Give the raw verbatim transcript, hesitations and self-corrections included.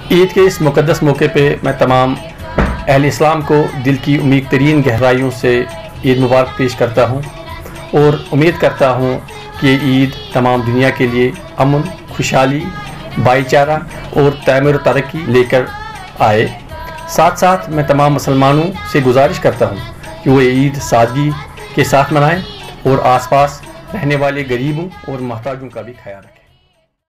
ईद के इस मुक़द्दस मौके पे मैं तमाम अहले इस्लाम को दिल की उम्मीद तरीन गहराइयों से ईद मुबारक पेश करता हूँ और उम्मीद करता हूँ कि ईद तमाम दुनिया के लिए अमन, खुशहाली, भाईचारा और तैमूर तरक्की लेकर आए। साथ साथ मैं तमाम मुसलमानों से गुजारिश करता हूँ कि वो ईद सादगी के साथ मनाएं और आसपास रहने वाले गरीबों और मोहताजों का भी ख्याल रखें।